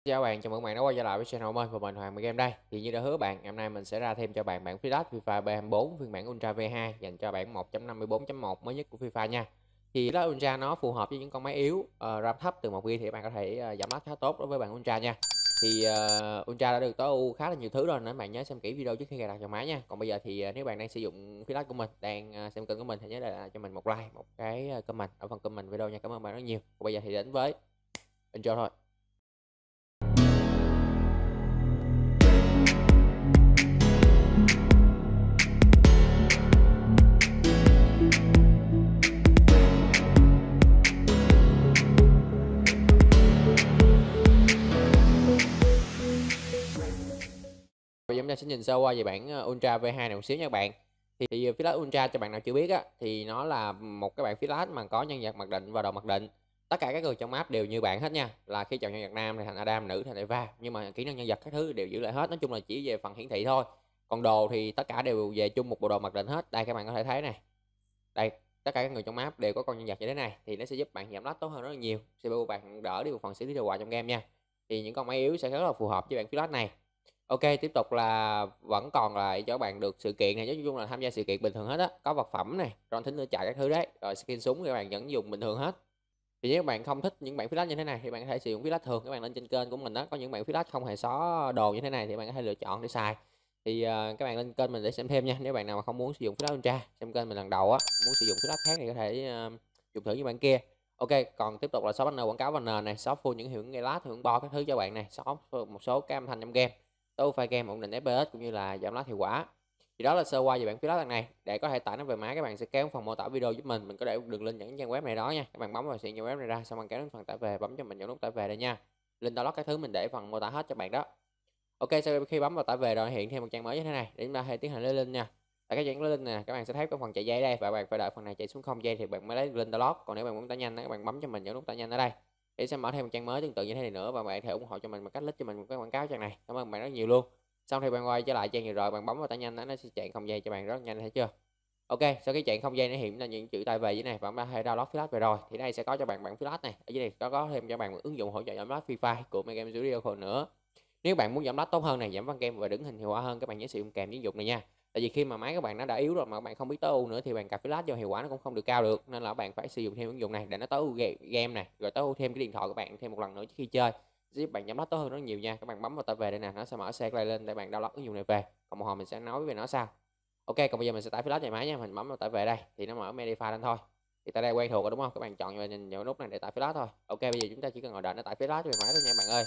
Chào bạn, chào mừng bạn đã quay trở lại với channel của mình và mình Hoàng Game đây. Thì như đã hứa bạn, ngày hôm nay mình sẽ ra thêm cho bạn bản Flash FIFA B24 phiên bản Ultra V2 dành cho bản 1.54.1 mới nhất của FIFA nha. Thì Flash Ultra nó phù hợp với những con máy yếu, RAM thấp từ 1 GB thì bạn có thể giảm lắc khá tốt đối với bản Ultra nha. Thì Ultra đã được tối ưu khá là nhiều thứ rồi nên bạn nhớ xem kỹ video trước khi cài đặt vào máy nha. Còn bây giờ thì nếu bạn đang sử dụng Flash của mình, đang xem kênh của mình thì nhớ để lại cho mình một like, một cái comment ở phần comment video nha. Cảm ơn bạn rất nhiều. Còn bây giờ thì đến với intro thôi. Bây giờ chúng ta sẽ nhìn sơ qua về bản Ultra V2 này một xíu nha bạn. Thì Flash Ultra cho bạn nào chưa biết á thì nó là một cái bản Flash mà có nhân vật mặc định và đồ mặc định. Tất cả các người trong map đều như bạn hết nha. Là khi chọn nhân vật nam thì thành Adam, nữ thành Eva, nhưng mà kỹ năng nhân vật các thứ đều giữ lại hết. Nói chung là chỉ về phần hiển thị thôi. Còn đồ thì tất cả đều về chung một bộ đồ mặc định hết. Đây các bạn có thể thấy này. Đây, tất cả các người trong map đều có con nhân vật như thế này thì nó sẽ giúp bạn giảm lag tốt hơn rất là nhiều. CPU bạn đỡ đi một phần xử lý đồ họa trong game nha. Thì những con máy yếu sẽ rất là phù hợp với bản Flash này. Ok, tiếp tục là vẫn còn lại cho bạn được sự kiện này, nói chung là tham gia sự kiện bình thường hết á, có vật phẩm này, ron thính nữa chạy các thứ đấy, rồi skin súng các bạn vẫn dùng bình thường hết. Thì nếu bạn không thích những bản Flash như thế này thì bạn có thể sử dụng Flash thường, các bạn lên trên kênh của mình đó, có những bản Flash không hề xóa đồ như thế này thì bạn có thể lựa chọn để xài. Thì các bạn lên kênh mình để xem thêm nha, nếu bạn nào mà không muốn sử dụng Flash Ultra, xem kênh mình lần đầu á, muốn sử dụng Flash khác thì có thể dùng thử như bạn kia. Ok, còn tiếp tục là shop banner quảng cáo banner này, shop full những hiệu ứng gây lát, hiệu ứng bo các thứ cho bạn này, shop một số cái âm thanh trong game, tối file game ổn định FPS cũng như là giảm lát hiệu quả. Thì đó là sơ qua về bản Flash lần này. Để có thể tải nó về máy, các bạn sẽ kéo phần mô tả video giúp mình có để đường link dẫn trang web này đó nha. Các bạn bấm vào trang web này ra, xong bạn kéo đến phần tải về, bấm cho mình vào nút tải về đây nha. Link download các thứ mình để phần mô tả hết cho bạn đó. Ok, sau khi bấm vào tải về rồi hiện thêm một trang mới như thế này để chúng ta hãy tiến hành lấy link nha. Tại cái trang lấy link nè, các bạn sẽ thấy có phần chạy dây đây và bạn phải đợi phần này chạy xuống 0 giây thì bạn mới lấy link download. Còn nếu bạn muốn tải nhanh các bạn bấm cho mình vào nút tải nhanh ở đây để sẽ mở thêm một trang mới tương tự như thế này nữa, và bạn có thể ủng hộ cho mình bằng cách click cho mình một cái quảng cáo trang này. Cảm ơn bạn rất nhiều luôn. Xong thì bạn quay trở lại trang này rồi bạn bấm vào tải nhanh nó sẽ chạy 0 giây cho bạn rất nhanh, thấy chưa? Ok, sau khi chạy 0 giây nó hiện là những chữ tay về dưới này, bạn đã hay download Flash về rồi thì đây sẽ có cho bạn bản Flash này, ở dưới này có thêm cho bạn một ứng dụng hỗ trợ giảm lát Free Fire của Mega Game Studio nữa. Nếu bạn muốn giảm lát tốt hơn này, giảm văn game và đứng hình hiệu quả hơn, các bạn nhớ sử dụng kèm ứng dụng này nha. Tại vì khi mà máy các bạn nó đã yếu rồi mà các bạn không biết tối ưu nữa thì bạn cài Flash vô hiệu quả nó cũng không được cao được, nên là bạn phải sử dụng thêm ứng dụng này để nó tối ưu game này, rồi tối ưu thêm cái điện thoại của bạn thêm một lần nữa trước khi chơi, giúp bạn giảm lát tốt hơn rất nhiều nha. Các bạn bấm vào tải về đây nè, nó sẽ mở xe lên để bạn download ứng dụng này về. Còn một hồi mình sẽ nói về nó sau. Ok, còn bây giờ mình sẽ tải flash về máy nha, mình bấm vào tải về đây thì nó mở media file lên thôi. Thì tại đây quen thuộc rồi đúng không, các bạn chọn và nhìn vào nút này để tải flash thôi. Ok, bây giờ chúng ta chỉ cần ngồi đợi nó tải flash về máy thôi nha bạn ơi.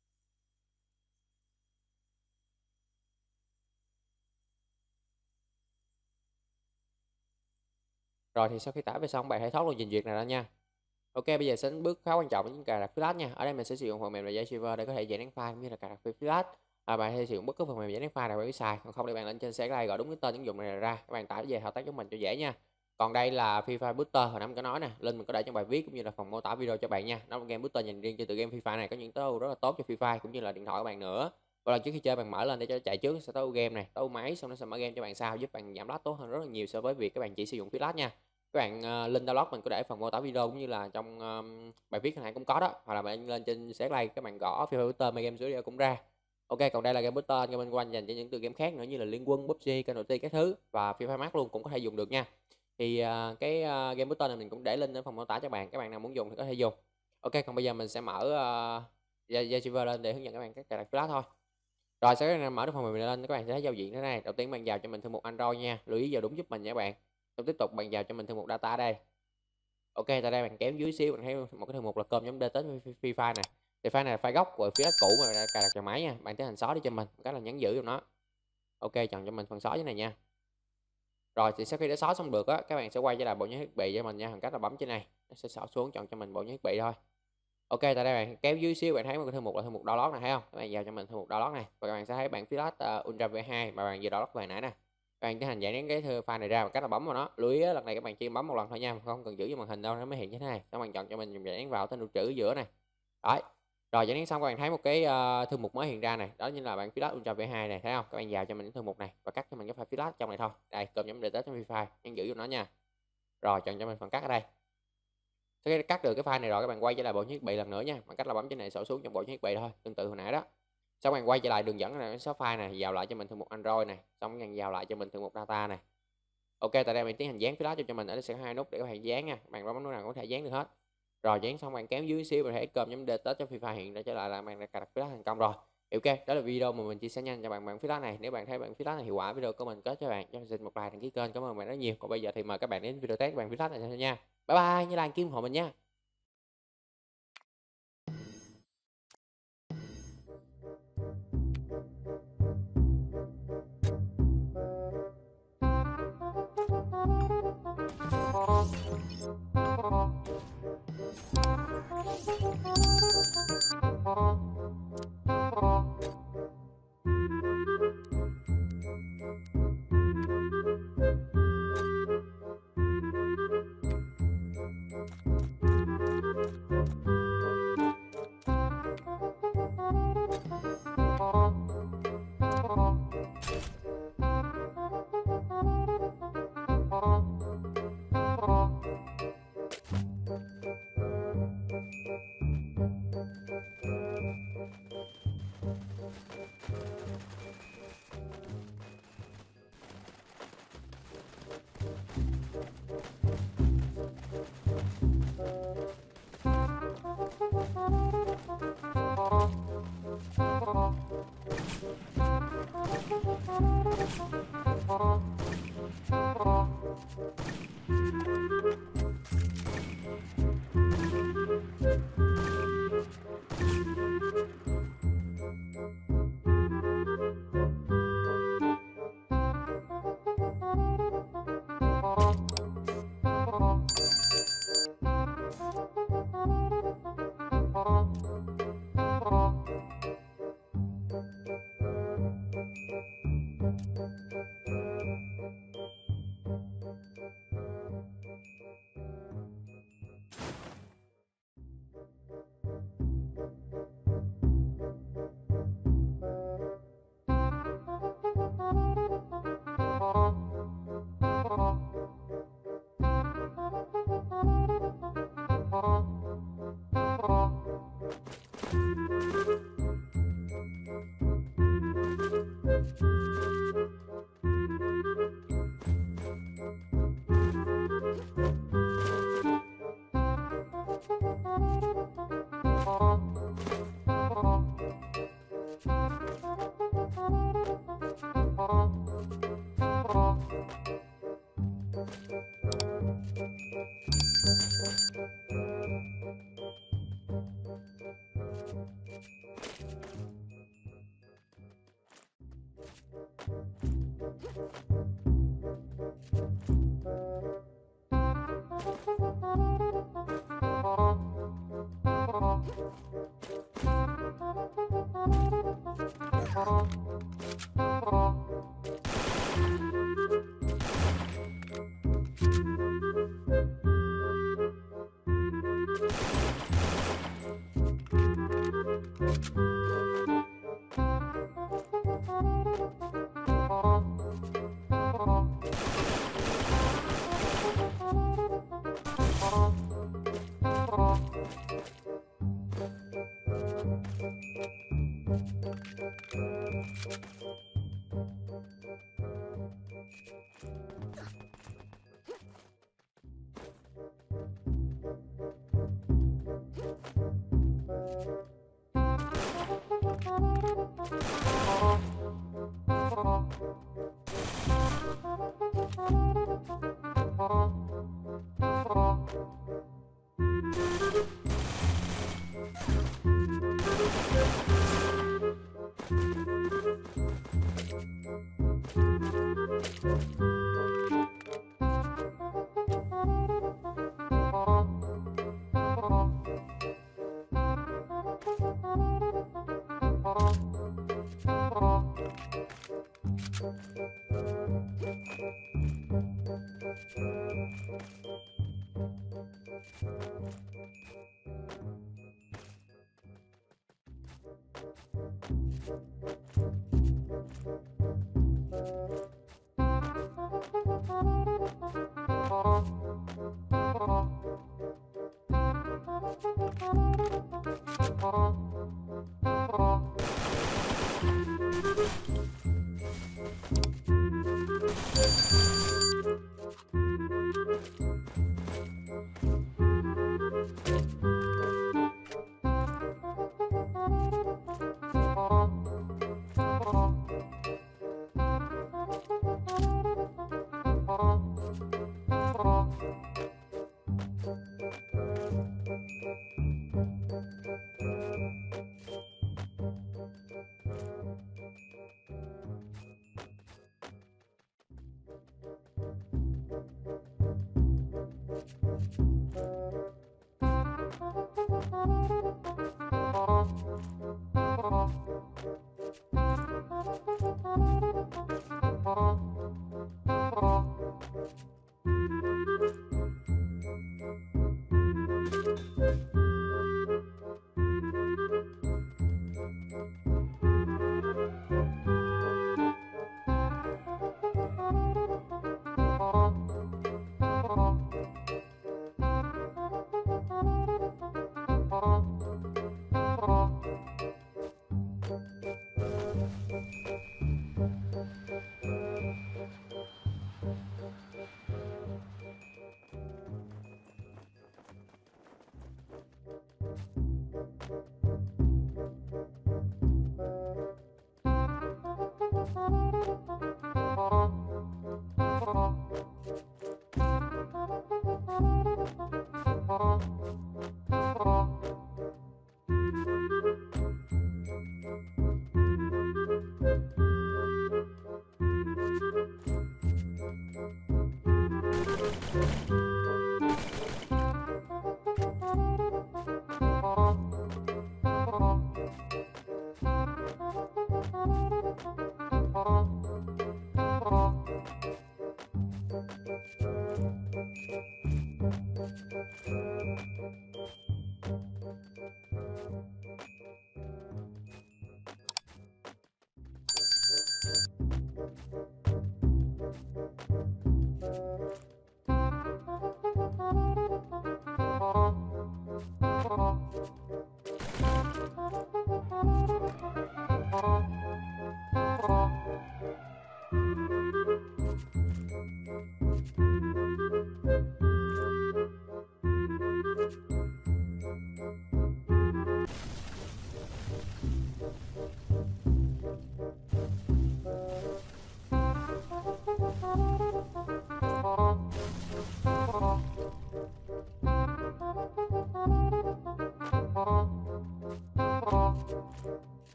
Rồi thì sau khi tải về xong bạn hãy thoát luôn trình duyệt này ra nha. Ok, bây giờ sẽ đến bước khá quan trọng với những cài đặt flash nha. Ở đây mình sẽ sử dụng phần mềm là Zyciver để có thể giải nén file cũng như là cài đặt flash. Bạn hãy sử dụng bất cứ phần mềm giải nén file nào bạn biết xài, còn không thì bạn lên trên sẽ gọi đúng cái tên ứng dụng này ra, các bạn tải về thao tác cho mình cho dễ nha. Còn đây là Free Fire Booster, hồi nãy mình có nói nè, link mình có để trong bài viết cũng như là phần mô tả video cho bạn nha. Nó là game booster dành riêng cho tựa game Free Fire này, có những tối ưu rất là tốt cho Free Fire cũng như là điện thoại của bạn nữa. Và lần trước khi chơi bạn mở lên để cho chạy trước sẽ tối ưu game này, tối ưu máy, xong nó sẽ mở game cho bạn sau, giúp bạn giảm lag tốt hơn rất là nhiều so với việc các bạn chỉ sử dụng flash nha. Các bạn link download mình có để phần mô tả video cũng như là trong bài viết này cũng có đó, hoặc là bạn lên trên set like các bạn gõ Free Fire Booster My Game Studio cũng ra. Ok, còn đây là game booster game bên quanh dành cho những tựa game khác nữa như là Liên Quân, PUBG, Call of Duty các thứ và Free Fire Max luôn cũng có thể dùng được nha. Thì game booster này mình cũng để link ở phần mô tả cho bạn, các bạn nào muốn dùng thì có thể dùng. Ok, còn bây giờ mình sẽ mở Zyciver lên để hướng dẫn các bạn cách cài đặt flash thôi. Rồi sau khi mở được phần mềm lên các bạn sẽ thấy giao diện thế này. Đầu tiên bạn vào cho mình thư mục Android nha, lưu ý vào đúng giúp mình nha các bạn. Xong tiếp tục bạn vào cho mình thư mục data đây. Ok, tại đây bạn kéo dưới xíu bạn thấy một cái thư mục là com.dt free file này. Thì file này là file gốc của phía cũ mà đã cài đặt vào máy nha. Bạn tiến hành xóa đi cho mình, cái là nhấn giữ cho nó. Ok, chọn cho mình phần xóa như này nha. Rồi thì sau khi đã xóa xong được á, các bạn sẽ quay trở lại bộ nhớ thiết bị cho mình nha, bằng cách là bấm trên này. Nó sẽ xóa xuống, chọn cho mình bộ nhớ thiết bị thôi. Ok, tại đây bạn kéo dưới xíu bạn thấy một cái thư mục là thư mục download này, thấy không? Các bạn vào cho mình thư mục download này và các bạn sẽ thấy bản Flash Ultra V2 mà bạn vừa download về nãy nè. Các bạn tiến hành giải nén cái file này ra bằng cách là bấm vào nó. Lưu ý lần này các bạn chỉ bấm một lần thôi nha, không cần giữ vô màn hình đâu nó mới hiện như thế này. Các bạn chọn cho mình dùng giải nén vào tên nút chữ ở giữa này. Đấy. Rồi giải nén xong các bạn thấy một cái thư mục mới hiện ra này, đó chính là bản Flash Ultra V2 này, thấy không? Các bạn vào cho mình cái thư mục này và cắt cho mình cái file Flash trong này thôi. Đây, com.dt free file, nhấn giữ vô nó nha. Rồi chọn cho mình phần cắt ở đây. Thế cắt được cái file này rồi các bạn quay trở lại bộ nhớ thiết bị lần nữa nha, bằng cách là bấm trên này xổ xuống trong bộ nhớ thiết bị thôi, tương tự hồi nãy đó. Xong bạn quay trở lại đường dẫn này số file này, vào lại cho mình thư mục Android này, xong bạn vào lại cho mình thư mục data này. Ok, tại đây mình tiến hành dán flash cho mình, ở đây sẽ có 2 nút để có thể dán nha. Bạn bấm nút nào cũng có thể dán được hết. Rồi dán xong bạn kéo dưới xíu bạn thấy icon.data.fifa hiện ra trở lại là bạn đã cài đặt flash thành công rồi. Ok, đó là video mà mình chia sẻ nhanh cho bạn bản flash này. Nếu bạn thấy bản flash này hiệu quả, video của mình có cho bạn cho mình xin một like đăng ký kênh. Cảm ơn bạn rất nhiều. Còn bây giờ thì mời các bạn đến video test bản flash này nha. Bye bye, nhớ like kim ủng hộ mình nha.